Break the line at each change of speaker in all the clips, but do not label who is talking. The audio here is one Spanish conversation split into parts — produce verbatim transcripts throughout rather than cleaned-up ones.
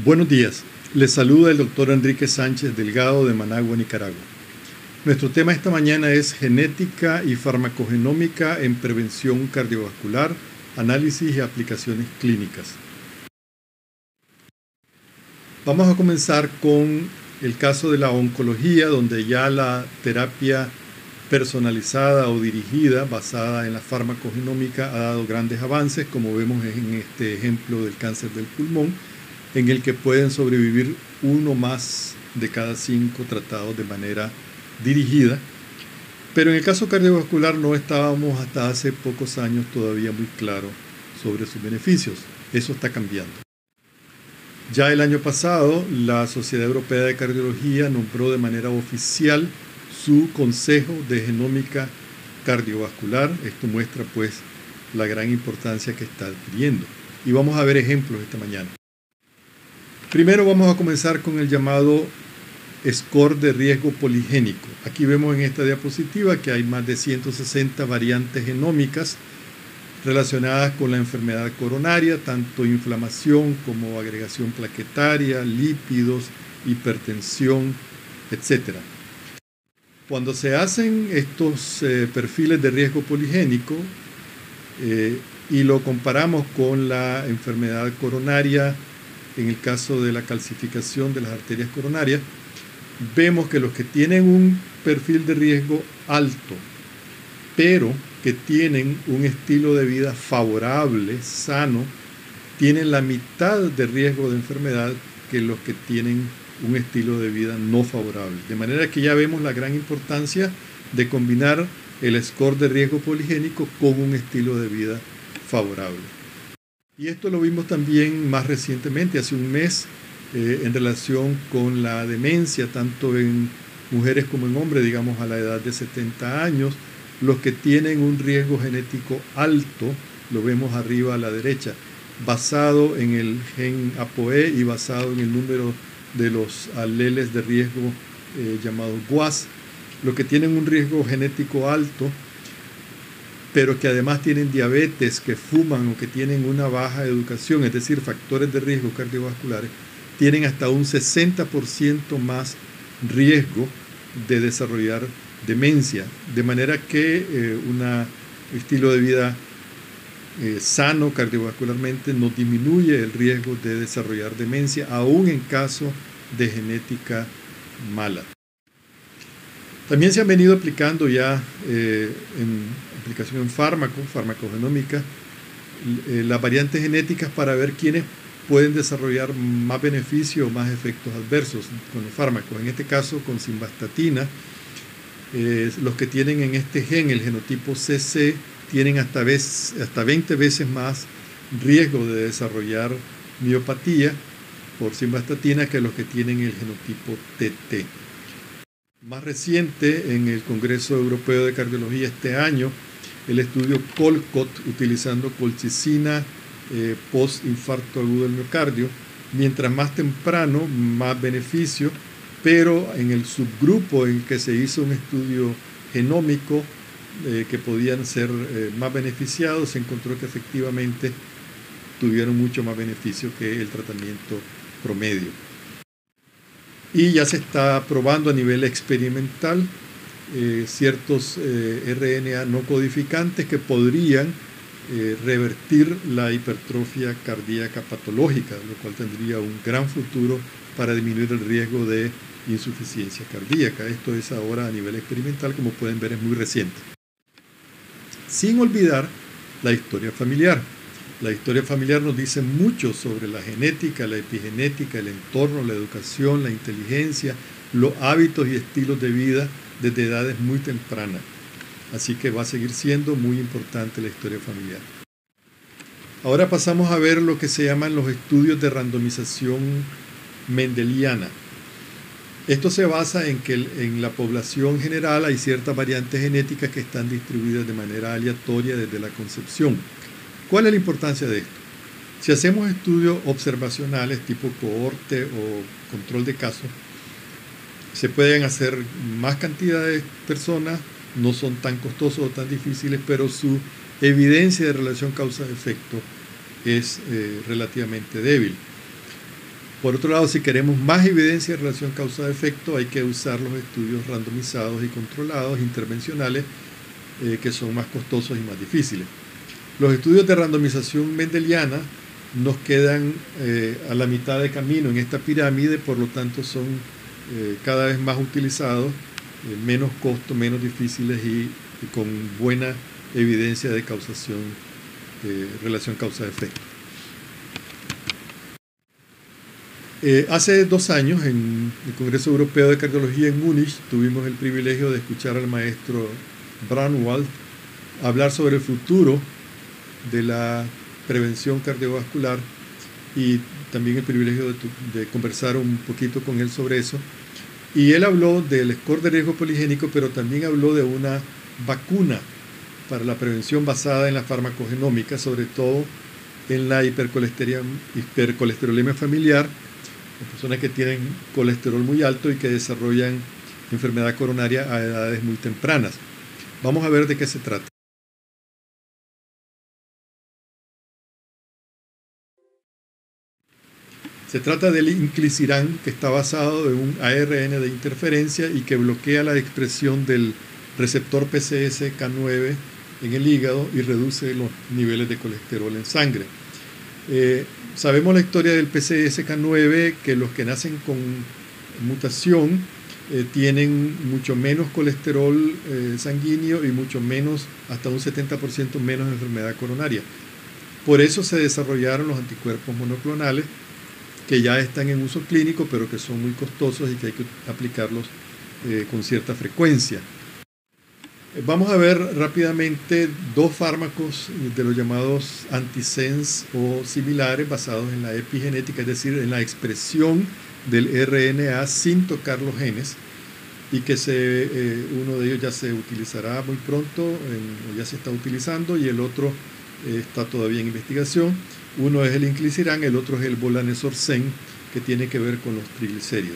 Buenos días, les saluda el doctor Enrique Sánchez Delgado de Managua, Nicaragua. Nuestro tema esta mañana es genética y farmacogenómica en prevención cardiovascular, análisis y aplicaciones clínicas. Vamos a comenzar con el caso de la oncología, donde ya la terapia personalizada o dirigida basada en la farmacogenómica ha dado grandes avances, como vemos en este ejemplo del cáncer del pulmón, en el que pueden sobrevivir uno más de cada cinco tratados de manera dirigida. Pero en el caso cardiovascular no estábamos hasta hace pocos años todavía muy claros sobre sus beneficios. Eso está cambiando. Ya el año pasado, la Sociedad Europea de Cardiología nombró de manera oficial su Consejo de Genómica Cardiovascular. Esto muestra pues la gran importancia que está adquiriendo. Y vamos a ver ejemplos esta mañana. Primero vamos a comenzar con el llamado score de riesgo poligénico. Aquí vemos en esta diapositiva que hay más de ciento sesenta variantes genómicas relacionadas con la enfermedad coronaria, tanto inflamación como agregación plaquetaria, lípidos, hipertensión, etcétera. Cuando se hacen estos eh, perfiles de riesgo poligénico eh, y lo comparamos con la enfermedad coronaria, en el caso de la calcificación de las arterias coronarias, vemos que los que tienen un perfil de riesgo alto, pero que tienen un estilo de vida favorable, sano, tienen la mitad de riesgo de enfermedad que los que tienen un estilo de vida no favorable. De manera que ya vemos la gran importancia de combinar el score de riesgo poligénico con un estilo de vida favorable. Y esto lo vimos también más recientemente, hace un mes, eh, en relación con la demencia, tanto en mujeres como en hombres, digamos a la edad de setenta años. Los que tienen un riesgo genético alto, lo vemos arriba a la derecha, basado en el gen A P O E y basado en el número de los aleles de riesgo eh, llamados G W A S, los que tienen un riesgo genético alto, pero que además tienen diabetes, que fuman o que tienen una baja educación, es decir, factores de riesgo cardiovasculares, tienen hasta un sesenta por ciento más riesgo de desarrollar demencia, de manera que eh, un estilo de vida eh, sano cardiovascularmente nos disminuye el riesgo de desarrollar demencia, aún en caso de genética mala. También se han venido aplicando ya eh, en aplicación en fármaco, farmacogenómica, eh, las variantes genéticas para ver quiénes pueden desarrollar más beneficio o más efectos adversos con los fármacos. En este caso, con simvastatina, eh, los que tienen en este gen, el genotipo C C, tienen hasta, vez, hasta veinte veces más riesgo de desarrollar miopatía por simvastatina que los que tienen el genotipo T T. Más reciente, en el Congreso Europeo de Cardiología este año, el estudio COLCOT, utilizando colchicina eh, post-infarto agudo del miocardio, mientras más temprano, más beneficio, pero en el subgrupo en que se hizo un estudio genómico eh, que podían ser eh, más beneficiados, se encontró que efectivamente tuvieron mucho más beneficio que el tratamiento promedio. Y ya se está probando a nivel experimental eh, ciertos eh, R N A no codificantes que podrían eh, revertir la hipertrofia cardíaca patológica, lo cual tendría un gran futuro para disminuir el riesgo de insuficiencia cardíaca. Esto es ahora a nivel experimental, como pueden ver es muy reciente. Sin olvidar la historia familiar. La historia familiar nos dice mucho sobre la genética, la epigenética, el entorno, la educación, la inteligencia, los hábitos y estilos de vida desde edades muy tempranas. Así que va a seguir siendo muy importante la historia familiar. Ahora pasamos a ver lo que se llaman los estudios de randomización mendeliana. Esto se basa en que en la población general hay ciertas variantes genéticas que están distribuidas de manera aleatoria desde la concepción. ¿Cuál es la importancia de esto? Si hacemos estudios observacionales tipo cohorte o control de casos, se pueden hacer más cantidad de personas, no son tan costosos o tan difíciles, pero su evidencia de relación causa-efecto es eh, relativamente débil. Por otro lado, si queremos más evidencia de relación causa-efecto, hay que usar los estudios randomizados y controlados, intervencionales, eh, que son más costosos y más difíciles. Los estudios de randomización mendeliana nos quedan eh, a la mitad de camino en esta pirámide, por lo tanto son eh, cada vez más utilizados, eh, menos costo, menos difíciles y, y con buena evidencia de causación, eh, relación causa-efecto. Eh, hace dos años, en el Congreso Europeo de Cardiología en Múnich, tuvimos el privilegio de escuchar al maestro Braunwald hablar sobre el futuro de la prevención cardiovascular y también el privilegio de, de conversar un poquito con él sobre eso. Y él habló del score de riesgo poligénico, pero también habló de una vacuna para la prevención basada en la farmacogenómica, sobre todo en la hipercolesterolemia familiar, personas que tienen colesterol muy alto y que desarrollan enfermedad coronaria a edades muy tempranas. Vamos a ver de qué se trata. Se trata del inclisiran, que está basado en un A R N de interferencia y que bloquea la expresión del receptor P C S K nueve en el hígado y reduce los niveles de colesterol en sangre. Eh, sabemos la historia del P C S K nueve, que los que nacen con mutación eh, tienen mucho menos colesterol eh, sanguíneo y mucho menos, hasta un setenta por ciento menos de enfermedad coronaria. Por eso se desarrollaron los anticuerpos monoclonales, que ya están en uso clínico, pero que son muy costosos y que hay que aplicarlos eh, con cierta frecuencia. Vamos a ver rápidamente dos fármacos de los llamados antisense o similares basados en la epigenética, es decir, en la expresión del R N A sin tocar los genes, y que se, eh, uno de ellos ya se utilizará muy pronto, en, o ya se está utilizando, y el otro eh, está todavía en investigación. Uno es el inclisiran, el otro es el volanesorsen, que tiene que ver con los triglicéridos.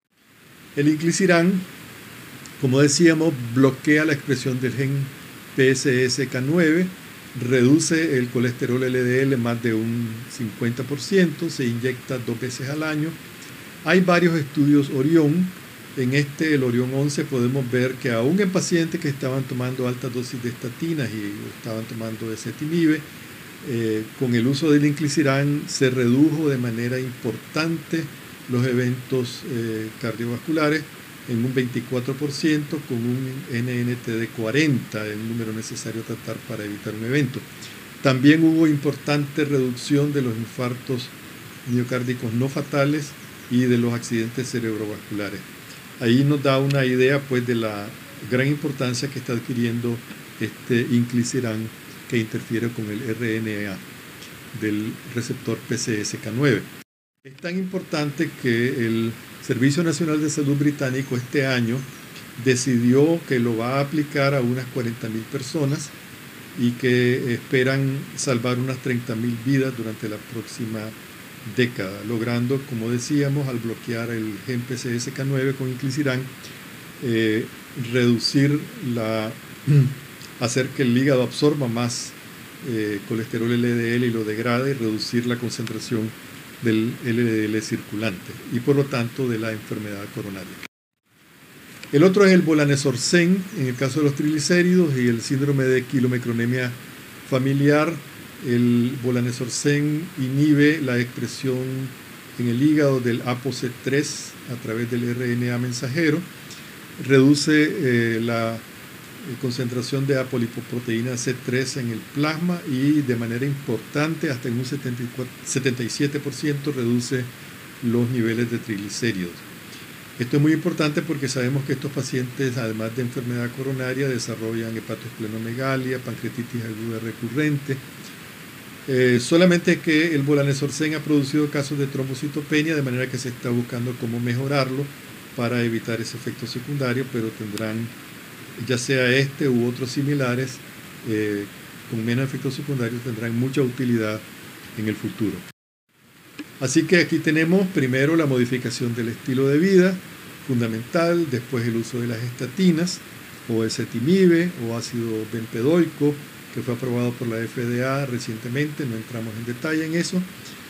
El inclisiran, como decíamos, bloquea la expresión del gen P S S K nueve, reduce el colesterol L D L más de un cincuenta por ciento, se inyecta dos veces al año. Hay varios estudios Orión. En este, el Orión once, podemos ver que aún en pacientes que estaban tomando altas dosis de estatinas y estaban tomando ezetimibe, eh, con el uso del inclisiran se redujo de manera importante los eventos eh, cardiovasculares en un veinticuatro por ciento, con un N N T de cuarenta, el número necesario a tratar para evitar un evento. También hubo importante reducción de los infartos miocárdicos no fatales y de los accidentes cerebrovasculares. Ahí nos da una idea, pues, de la gran importancia que está adquiriendo este inclisiran, que interfiere con el R N A del receptor P C S K nueve. Es tan importante que el Servicio Nacional de Salud británico este año decidió que lo va a aplicar a unas cuarenta mil personas y que esperan salvar unas treinta mil vidas durante la próxima década, logrando, como decíamos, al bloquear el gen P C S K nueve con inclisiran, eh, reducir la, hacer que el hígado absorba más eh, colesterol L D L y lo degrade, y reducir la concentración del L D L circulante y por lo tanto de la enfermedad coronaria. El otro es el volanesorsen, en el caso de los triglicéridos y el síndrome de quilomicronemia familiar. El volanesorsen inhibe la expresión en el hígado del A P O C tres a través del R N A mensajero, reduce eh, la concentración de apolipoproteína C tres en el plasma y de manera importante, hasta en un setenta y siete por ciento, reduce los niveles de triglicéridos. Esto es muy importante porque sabemos que estos pacientes, además de enfermedad coronaria, desarrollan hepatoesplenomegalia, pancreatitis aguda recurrente. Eh, solamente que el volanesorsen ha producido casos de trombocitopenia, de manera que se está buscando cómo mejorarlo para evitar ese efecto secundario, pero tendrán, ya sea este u otros similares, eh, con menos efectos secundarios, tendrán mucha utilidad en el futuro. Así que aquí tenemos primero la modificación del estilo de vida, fundamental, después el uso de las estatinas, o ezetimibe, o ácido bempedoico, que fue aprobado por la F D A recientemente, no entramos en detalle en eso.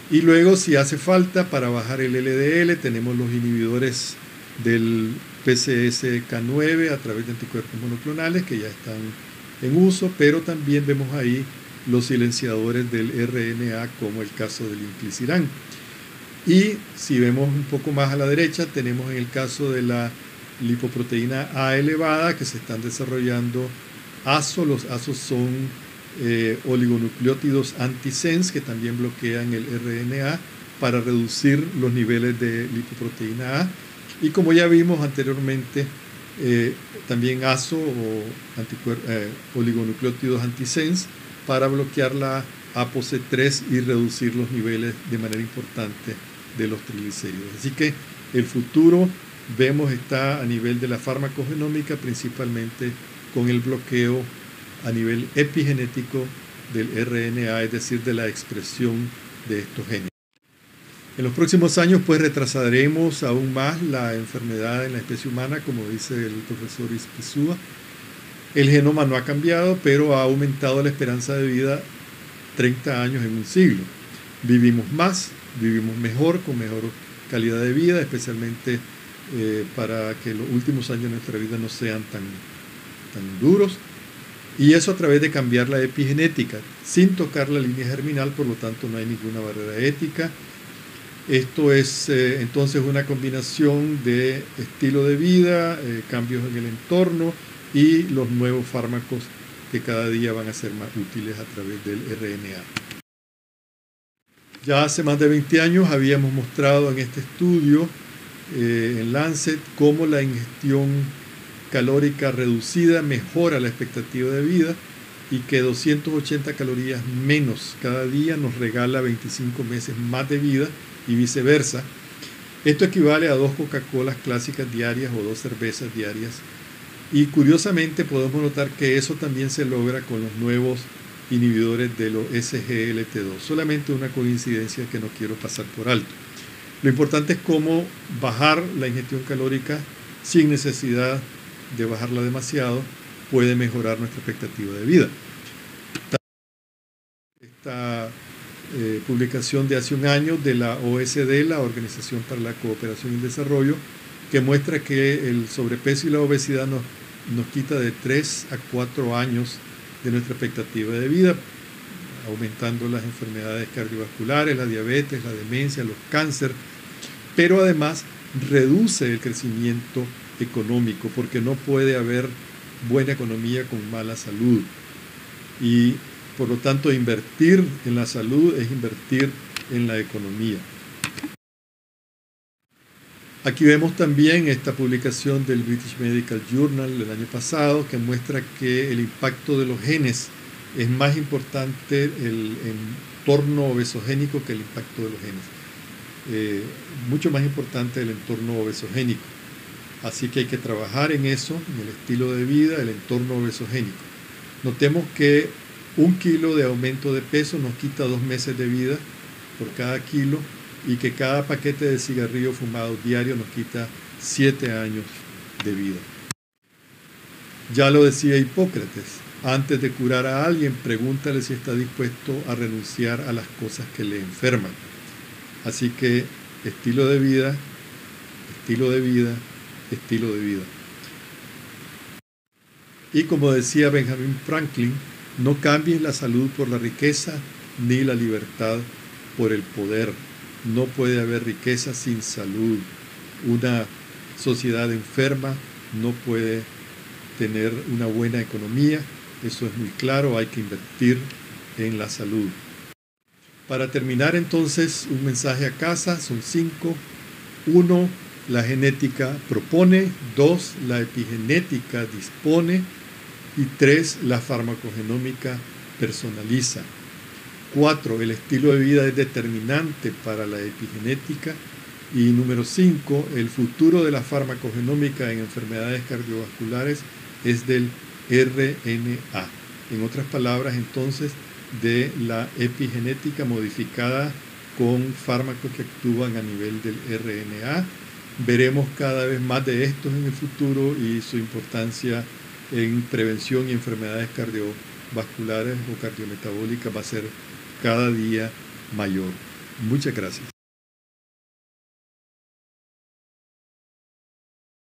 Y luego, si hace falta, para bajar el L D L, tenemos los inhibidores del P C S K nueve a través de anticuerpos monoclonales que ya están en uso, pero también vemos ahí los silenciadores del R N A, como el caso del inclisiran. Y si vemos un poco más a la derecha, tenemos en el caso de la lipoproteína A elevada, que se están desarrollando A S O. Los A S O son eh, oligonucleótidos antisense que también bloquean el R N A para reducir los niveles de lipoproteína A. Y como ya vimos anteriormente, eh, también A S O o eh, oligonucleótidos antisense para bloquear la A P O C tres y reducir los niveles de manera importante de los triglicéridos. Así que el futuro, vemos, está a nivel de la farmacogenómica, principalmente con el bloqueo a nivel epigenético del R N A, es decir, de la expresión de estos genes. En los próximos años, pues, retrasaremos aún más la enfermedad en la especie humana, como dice el profesor Ispizúa. El genoma no ha cambiado, pero ha aumentado la esperanza de vida treinta años en un siglo. Vivimos más, vivimos mejor, con mejor calidad de vida, especialmente eh, para que los últimos años de nuestra vida no sean tan, tan duros. Y eso a través de cambiar la epigenética, sin tocar la línea germinal, por lo tanto no hay ninguna barrera ética. Esto es eh, entonces una combinación de estilo de vida, eh, cambios en el entorno y los nuevos fármacos que cada día van a ser más útiles a través del R N A. Ya hace más de veinte años habíamos mostrado en este estudio eh, en Lancet cómo la ingestión calórica reducida mejora la expectativa de vida y que doscientas ochenta calorías menos cada día nos regala veinticinco meses más de vida y viceversa. Esto equivale a dos Coca-Colas clásicas diarias o dos cervezas diarias. Y curiosamente podemos notar que eso también se logra con los nuevos inhibidores de los S G L T dos. Solamente una coincidencia que no quiero pasar por alto. Lo importante es cómo bajar la ingestión calórica sin necesidad de bajarla demasiado puede mejorar nuestra expectativa de vida. Esta eh, publicación de hace un año de la O S D, la Organización para la Cooperación y el Desarrollo, que muestra que el sobrepeso y la obesidad nos, nos quita de tres a cuatro años de nuestra expectativa de vida, aumentando las enfermedades cardiovasculares, la diabetes, la demencia, los cánceres, pero además reduce el crecimiento económico, porque no puede haber buena economía con mala salud. Y por lo tanto, invertir en la salud es invertir en la economía. Aquí vemos también esta publicación del British Medical Journal del año pasado, que muestra que el impacto de los genes es más importante el entorno obesogénico que el impacto de los genes. Eh, mucho más importante el entorno obesogénico. Así que hay que trabajar en eso, en el estilo de vida, el entorno obesogénico. Notemos que un kilo de aumento de peso nos quita dos meses de vida por cada kilo, y que cada paquete de cigarrillo fumado diario nos quita siete años de vida. Ya lo decía Hipócrates, antes de curar a alguien, pregúntale si está dispuesto a renunciar a las cosas que le enferman. Así que estilo de vida, estilo de vida, estilo de vida. Y como decía Benjamin Franklin, no cambies la salud por la riqueza, ni la libertad por el poder. No puede haber riqueza sin salud. Una sociedad enferma no puede tener una buena economía. Eso es muy claro, hay que invertir en la salud. Para terminar entonces, un mensaje a casa, son cinco. Uno, la genética propone. Dos, la epigenética dispone. Y tres, la farmacogenómica personaliza. Cuatro, el estilo de vida es determinante para la epigenética. Y número cinco, el futuro de la farmacogenómica en enfermedades cardiovasculares es del R N A. En otras palabras, entonces, de la epigenética modificada con fármacos que actúan a nivel del R N A. Veremos cada vez más de estos en el futuro y su importancia en prevención y enfermedades cardiovasculares o cardiometabólicas va a ser cada día mayor. Muchas gracias.